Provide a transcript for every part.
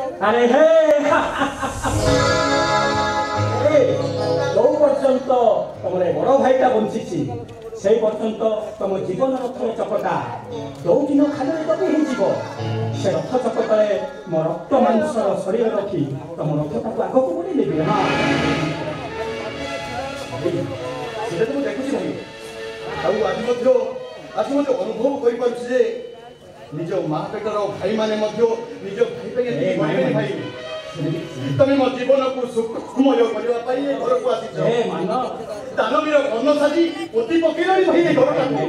अरे हे जो पर्यंत तुम बड़ भाईटा बंची से पर्यंत तुम जीवन रथर चकटा जो दिन खाली दबी हो से रथ चकटे मो रक्त मांसर शरीर रखी तुम रथटा आग को बढ़ी देवी हाँ से तो देखुची भाई आज अनुभव कर निज माँ पेटर भाई माने निज भाई भाई तुम मो जीवन को सुखमय करने घर को आसी दानवीर घन साजी पोती पकड़ भाई घर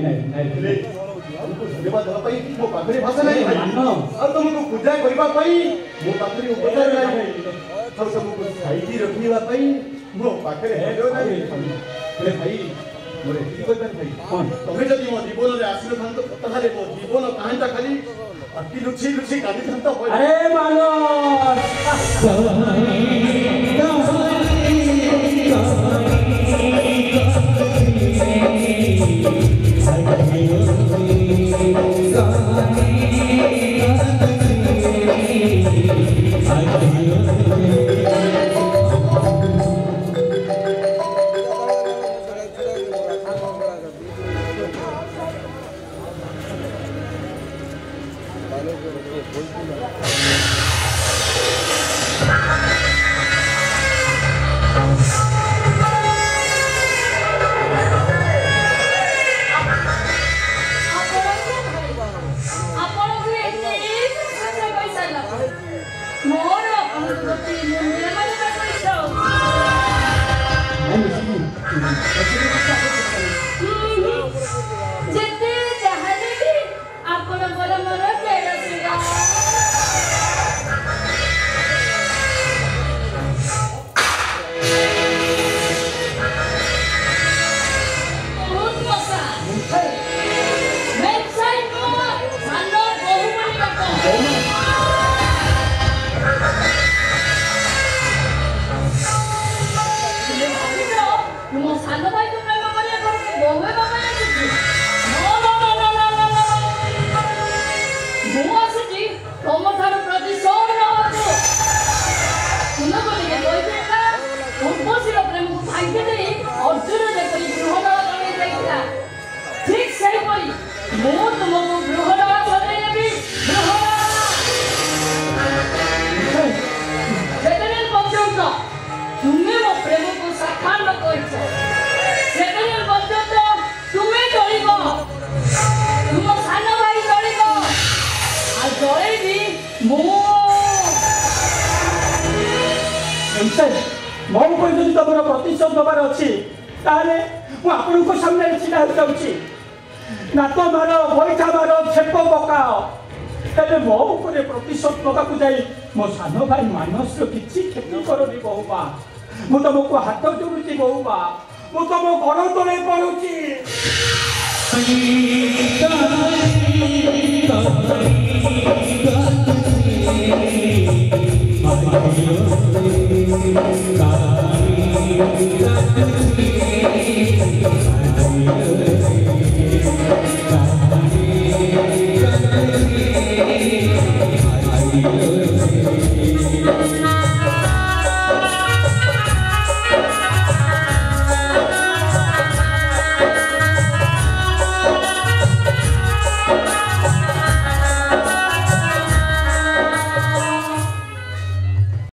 धन्यवाद मो पाखे भाषा ना तुमको पूजा करने मो पाखे उपचार ना तुमको साइज रखा मो पाखे भाई तुम्हें जब मो जीवन में आसिल था मो जीवन कहानी खाली अति लुची लुची काटी था अरे मो को यदि तुम प्रतिशोध दबार अच्छी मुझे सामने छिड़ा हो नात मार बैठा मार छेप पकाओ तेरे मो उपर प्रतिशोध दबाक जाई मो सान भाई मानस किसी क्षति करनी बहुमा मु तुमको हाथ जोड़ुची बहुमा मु तुम घर तले पड़ुची